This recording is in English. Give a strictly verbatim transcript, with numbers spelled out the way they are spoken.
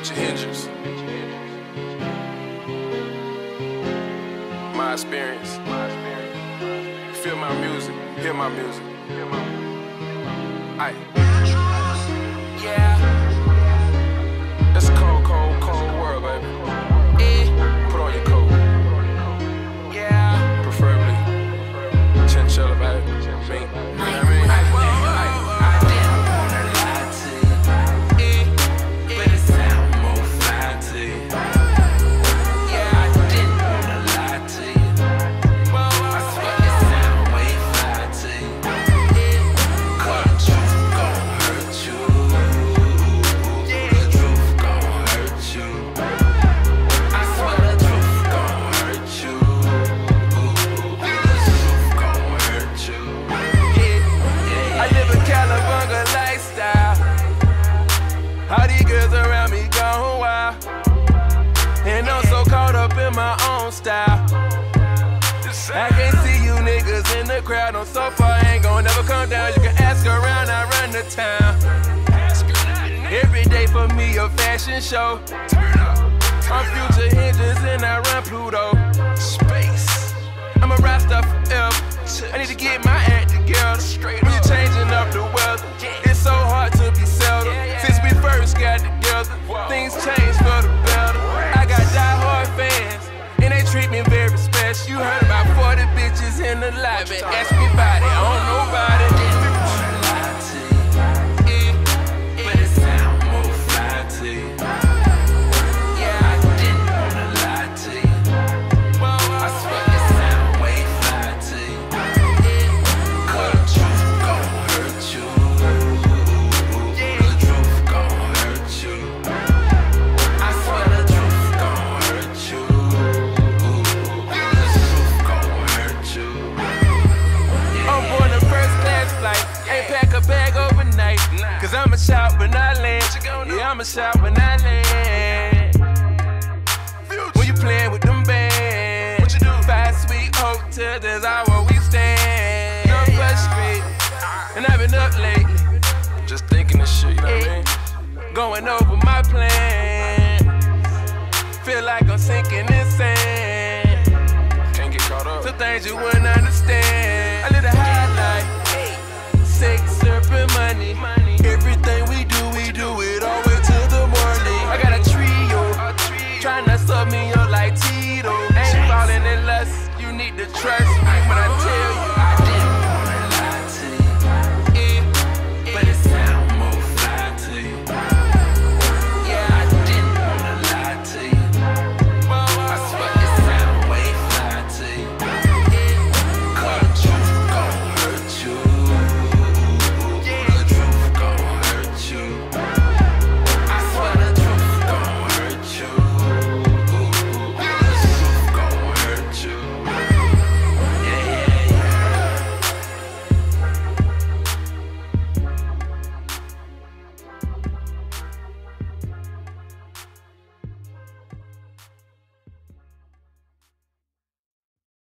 Future Hendrix. My experience. Feel my music. Hear my music. Aye. Yeah. It's a cold, cold, cold world, baby. Eh. Put on your coat. Yeah. Preferably chinchilla, baby. Me. You know what I mean? I didn't wanna lie to you, eh, but it sound more fly to you. Yeah, I didn't wanna lie to you. I swear it sound way fly to you. Cause the truth gon' hurt you. The truth gon' hurt you. I swear the truth gon' hurt you. The truth gon' hurt you. I live a California lifestyle. All these girls around me gone wild, and I'm so caught up in my own style. I can't see you niggas in the crowd. I'm so far, ain't gon' never come down. You can ask around, I run the town. Every day for me a fashion show. I'm Future Hendrix and I run Pluto. Space. I'm a rap star forever. I need to get my act together. When you're changing up the weather, it's so hard to be settled. Since we first got together, things changed for the better. I got die-hard fans, and they treat me very special. You heard about forty bitches in the lobby. Ask me about it, I don't know about it. Didn't wanna lie to you, but it sound more fly to you. Yeah, I didn't wanna lie to you. I swear it sound way fly to you. Cause the truth gon' hurt you. The truth gon' hurt you. I swear the truth gon' hurt you. The truth gon' hurt you. I'm on a first class flight, ain't pack a bag overnight. Cause I'ma shout when I land. Yeah, I'ma shout when I land. When you playin' with them bands, what you do? Five sweet hotels, that's all where we stand. I'm frustrated, and I've been up lately, just thinking this shit, you know what I mean? Going over my plan. Feel like I'm sinking in sand. Can't get caught up. Some things you wouldn't understand.